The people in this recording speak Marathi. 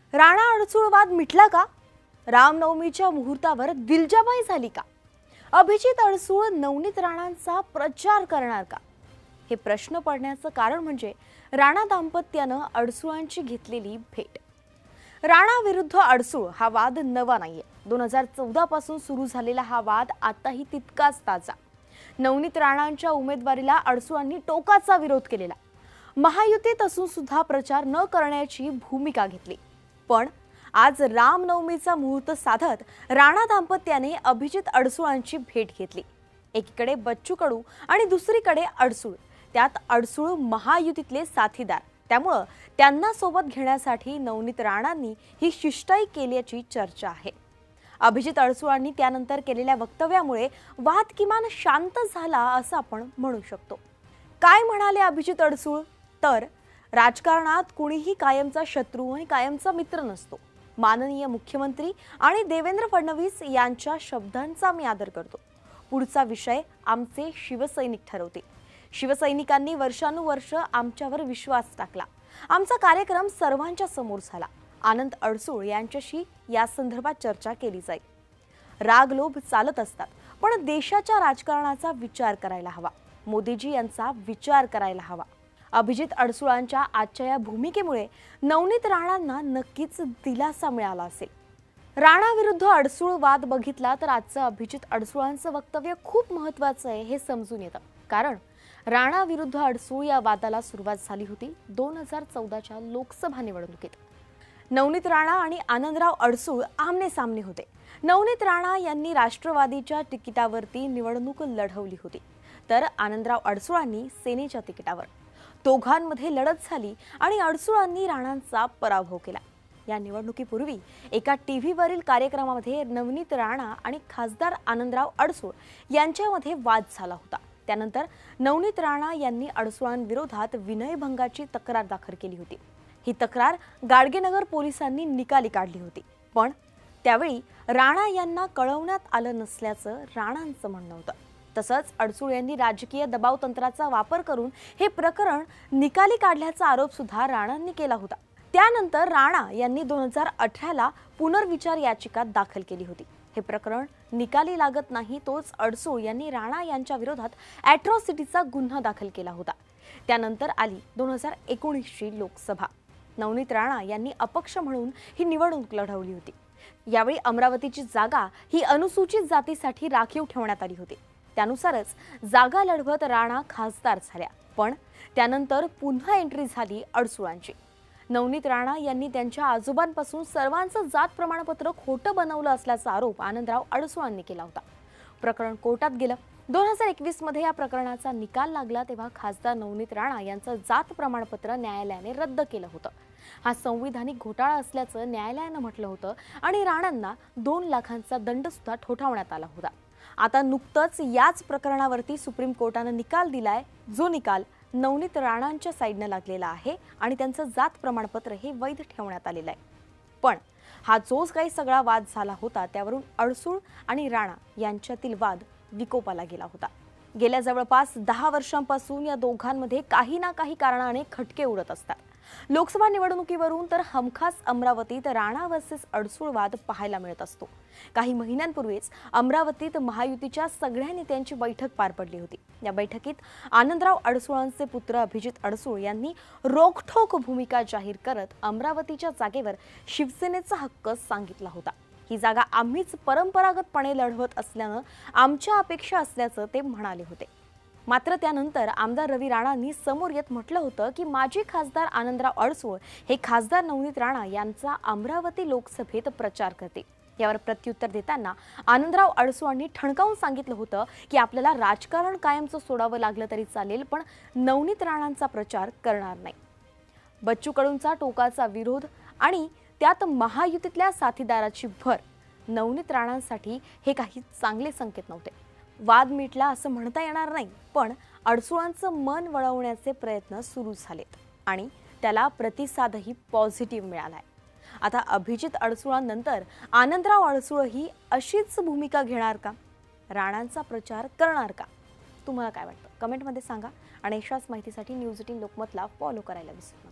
राणा अडसूळ वाद मिटला का? रामनवमीच्या मुहूर्तावर दिलजाबाई झाली का? अभिजित अडसूळ नवनीत राणांचा प्रचार करणार का? हे प्रश्न पडण्याचं कारण म्हणजे राणा दाम्पत्यानं अडसूळांची घेतलेली भेट. राणा विरुद्ध अडसूळ हा वाद नवा नाहीये. 2014 पासून सुरू झालेला हा वाद आताही तितकाच ताजा. नवनीत राणांच्या उमेदवारीला अडसूळांनी टोकाचा विरोध केलेला. महायुतीत असून सुद्धा प्रचार न करण्याची भूमिका घेतली. पण आज रामनवमीचा मुहूर्त साधत राणा दाम्पत्याने अभिजित अडसूळांची भेट घेतली. एकीकडे बच्चू कडू आणि दुसरीकडे अडसूळ. त्यात अडसूळ महायुतीतले साथीदार, त्यामुळे त्यांना सोबत घेण्यासाठी नवनीत राणांनी ही शिष्टाई केल्याची चर्चा आहे. अभिजित अडसूळांनी त्यानंतर केलेल्या वक्तव्यामुळे वाद किमान शांत झाला असं आपण म्हणू शकतो. काय म्हणाले अभिजित अडसूळ? तर राजकारणात कुणीही कायमचा शत्रू आणि कायमचा मित्र नसतो. माननीय मुख्यमंत्री आणि देवेंद्र फडणवीस यांच्या शब्दांचा मी आदर करतो. पुढचा विषय आमचे शिवसैनिक ठरवतील. शिवसैनिकांनी वर्षानुवर्ष आमच्यावर विश्वास टाकला. आमचा कार्यक्रम सर्वांच्या समोर झाला. आनंद अडसूळ यांच्याशी या संदर्भात चर्चा केली जाईल. रागलोभ चालत असतात, पण देशाच्या राजकारणाचा विचार करायला हवा. मोदीजी यांचा विचार करायला हवा. अभिजित अडसूळांच्या आजच्या या भूमिकेमुळे नवनीत राणांना नक्कीच दिलासा मिळाला असेल. राणा विरुद्ध अडसूळ वाद बघितला तर आजचं अभिजित अडसूळांचं वक्तव्य खूप महत्त्वाचं आहे हे समजून येतं. कारण राणा विरुद्ध अडसूळ या वादाला सुरुवात झाली होती 2014च्या लोकसभा निवडणुकीत. नवनीत राणा आणि आनंदराव अडसूळ आमने सामने होते. नवनीत राणा यांनी राष्ट्रवादीच्या तिकिटावरती निवडणूक लढवली होती, तर आनंदराव अडसूळांनी सेनेच्या तिकिटावर. दोघांमध्ये लढत झाली आणि अडसूळांनी राणांचा पराभव केला. या निवडणुकीपूर्वी एका टीव्हीवरील कार्यक्रमामध्ये नवनीत राणा आणि खासदार आनंदराव अडसूळ यांच्यामध्ये वाद झाला होता. त्यानंतर नवनीत राणा यांनी अडसूळांविरोधात विनयभंगाची तक्रार दाखल केली होती. ही तक्रार गाडगेनगर पोलिसांनी निकाली काढली होती. पण त्यावेळी राणा यांना कळवण्यात आलं नसल्याचं राणांचं म्हणणं होतं. तसंच अडसूळ यांनी राजकीय दबाव तंत्राचा वापर करून हे प्रकरण निकाली काढल्याचा आरोप सुद्धा राणांनी केला होता. त्यानंतर राणा यांनी 2018ला पुनर्विचार याचिका दाखल केली होती. हे प्रकरण निकाली लागत नाही तोच अडसूळ यांनी राणा यांच्या विरोधात ॲट्रॉसिटीचा गुन्हा दाखल केला होता. त्यानंतर आली 2019ची लोकसभा. नवनीत राणा यांनी अपक्ष म्हणून ही निवडणूक लढवली होती. यावेळी अमरावतीची जागा ही अनुसूचित जातीसाठी राखीव ठेवण्यात आली होती. त्यानुसारच जागा लढवत राणा खासदार झाल्या. पण त्यानंतर पुन्हा एंट्री झाली अडसूळांची. नवनीत राणा यांनी त्यांच्या आजोबांपासून सर्वांचं जात प्रमाणपत्र खोटं बनवलं असल्याचा आरोप आनंदराव अडसूळांनी केला होता. प्रकरण कोर्टात गेलं. 2021 मध्ये या प्रकरणाचा निकाल लागला तेव्हा खासदार नवनीत राणा यांचं जात प्रमाणपत्र न्यायालयाने रद्द केलं होतं. हा संविधानिक घोटाळा असल्याचं न्यायालयानं म्हटलं होतं आणि राणांना 2 लाखांचा दंड सुद्धा ठोठावण्यात आला होता. आता नुकतंच याच प्रकरणावरती सुप्रीम कोर्टानं निकाल दिलाय, जो निकाल नवनीत राणांच्या साईडनं लागलेला आहे आणि त्यांचं जात प्रमाणपत्र हे वैध ठेवण्यात आलेलं आहे. पण हा जोच काही सगळा वाद झाला होता त्यावरून अडसूळ आणि राणा यांच्यातील वाद विकोपाला गेला होता. गेल्या जवळपास 10 वर्षांपासून या दोघांमध्ये काही ना काही कारणाने खटके उडत असतात. लोकसभा निवडणुकीवरून तर हमखास अमरावतीत राणा वर्सेस अडसूळ वाद पाहायला मिळत असतो. काही महिन्यांपूर्वीच अमरावतीत महायुतीच्या सगळ्या नेत्यांची बैठक पार पडली होती. या बैठकीत आनंदराव अडसूळांचे पुत्र अभिजित अडसूळ यांनी रोखठोक भूमिका जाहीर करत अमरावतीच्या जागेवर शिवसेनेचा हक्क सांगितला होता. ही जागा आम्हीच परंपरागतपणे लढवत असल्यानं आमच्या अपेक्षा असल्याचं ते म्हणाले होते. मात्र त्यानंतर आमदार रवी राणांनी समोर येत म्हटलं होतं की माजी खासदार आनंदराव अडसूळ हे खासदार नवनीत राणा यांचा अमरावती लोकसभेत प्रचार करते. यावर प्रत्युत्तर देताना आनंदराव अडसूळांनी ठणकावून सांगितलं होतं की आपल्याला राजकारण कायमचं सोडावं लागलं तरी चालेल, पण नवनीत राणांचा प्रचार करणार नाही. बच्चू कडूंचा टोकाचा विरोध आणि त्यात महायुतीतल्या साथीदाराची भर. नवनीत राणांसाठी हे काही चांगले संकेत नव्हते. वाद मिटला असं म्हणता येणार नाही, पण अडसूळांचं मन वळवण्याचे प्रयत्न सुरू झालेत आणि त्याला प्रतिसादही पॉझिटिव्ह मिळालाय. आता अभिजित अडसूळांनंतर आनंदराव अडसूळही अशीच भूमिका घेणार का? राणांचा प्रचार करणार का? तुम्हाला काय वाटतं? कमेंटमध्ये सांगा आणि अशाच माहितीसाठी न्यूज 18 लोकमतला फॉलो करायला विसरू नका.